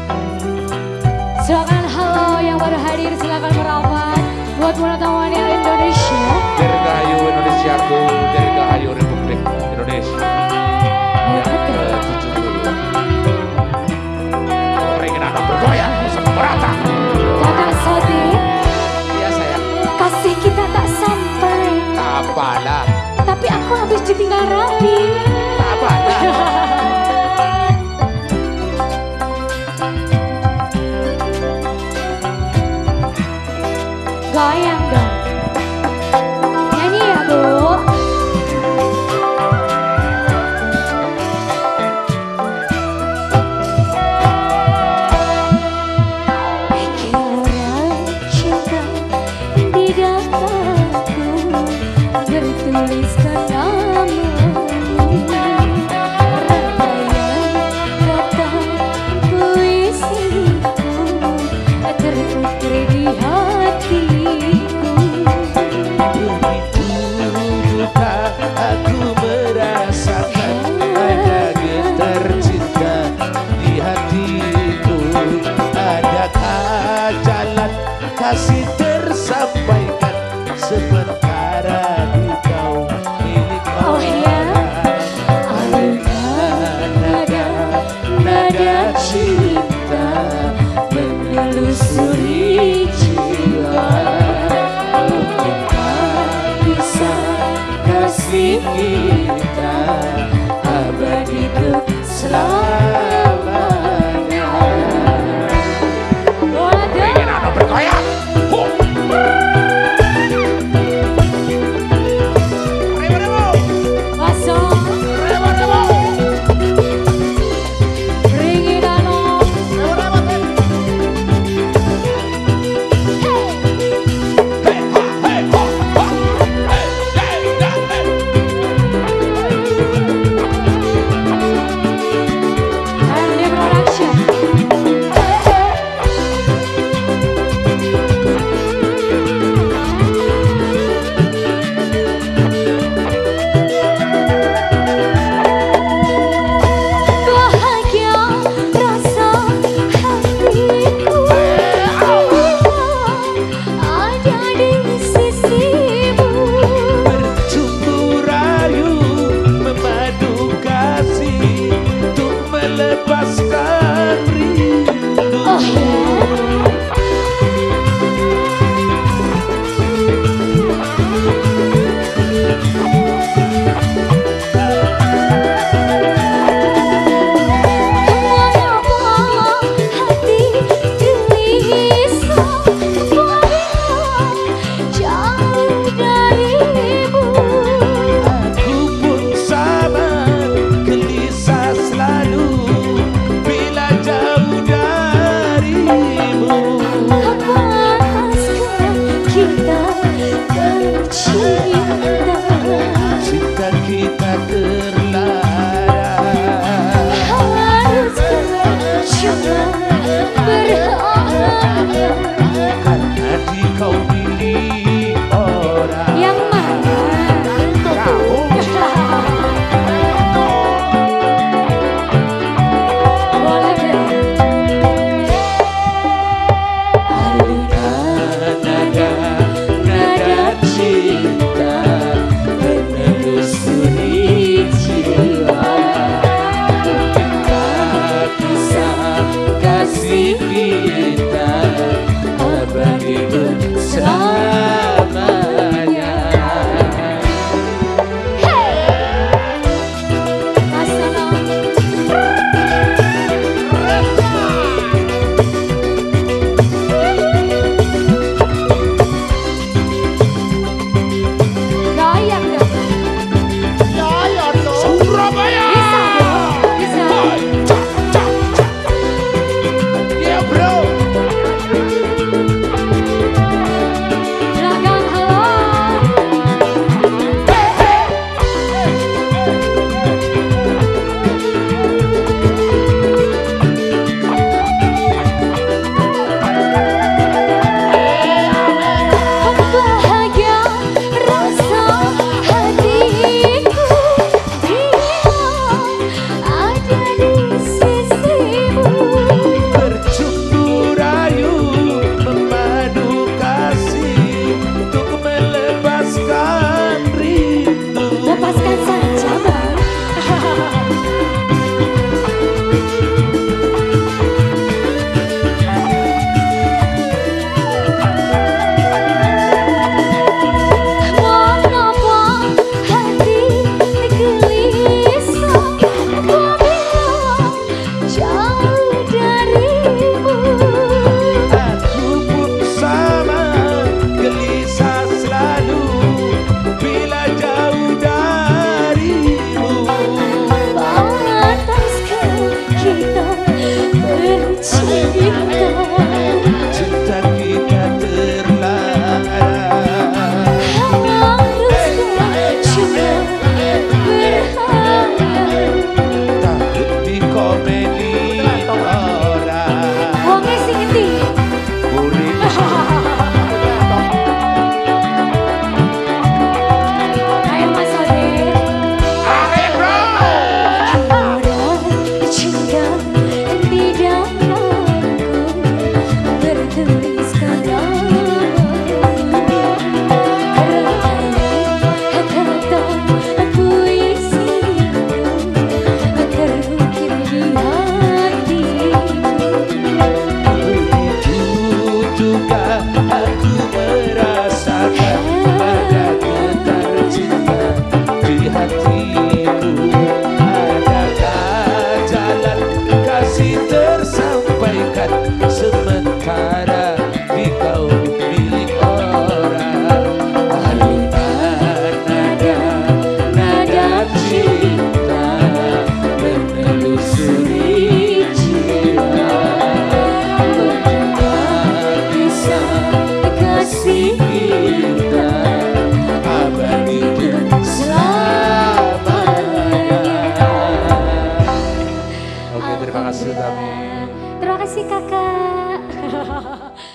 Silakan halo yang baru hadir, silakan merapat buat Munatawan Indonesia. Dirgahayu Indonesiaku, Dirgahayu Republik Indonesia. Yang ke-70. Ringin anak bergoyang bersama merata. Kakak Sodi. Iya sayang. Kasih kita tak sampai. Tak apalah. Tapi aku habis ditinggal rapi. Tak apalah. Goyang dong. Nyanyi ya Bu. Pikiran cinta di dadaku bertuliskan namamu. Rangkaian kata puisiku terputri di hatiku. Begitu duka aku merasakan ada getar cinta di hatiku. Adakah jalan kasih tersampaikan sementara di kau milik Oh ya, nada cinta menelusuri jiwa. Mungkinkah bisa kasih kita abadi untuk selamanya. Ringin anak bergoyang. Lepaskan rindu. oh ya. Cinta kita terlarang. Haruskah cuma berharap Karena di kau milik orang. yang mana? Kamu Boleh deh. alunan nada cinta menelusuri jiwa. Mungkinkah bisa kasih kita terima kasih kami. Terima kasih kakak.